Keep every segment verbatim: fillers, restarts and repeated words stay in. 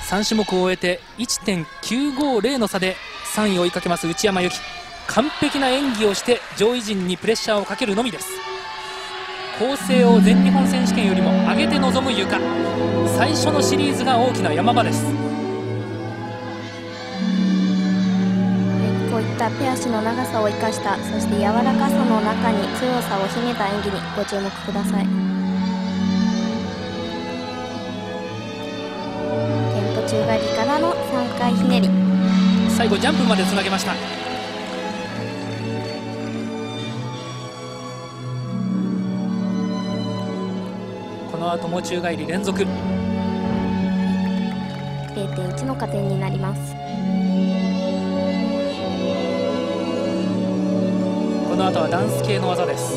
さん種目を終えて いってんきゅうごゼロ の差でさんいを追いかけます内山由紀。完璧な演技をして上位陣にプレッシャーをかけるのみです。構成を全日本選手権よりも上げて臨むゆか。最初のシリーズが大きな山場です。 こういった手足の長さを生かした、そして柔らかさの中に強さを秘めた演技にご注目ください。テンポ宙返りからのさんかいひねり、 最後ジャンプまでつなげました。この後も宙返り連続。 れいてんいち の加点になります。 この後はダンス系の技です。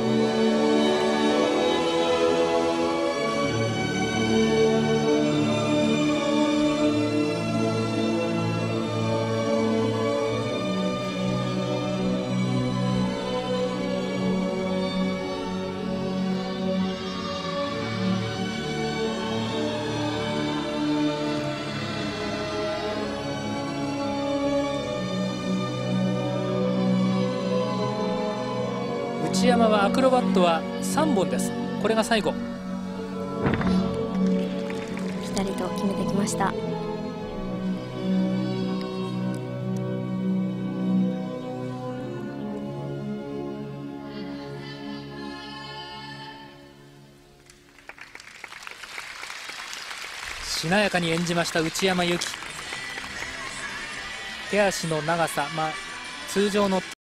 内山はアクロバットはさんぼんです。これが最後。 ぴたりと決めてきました。 しなやかに演じました内山由紀。手足の長さ、まあ、通常の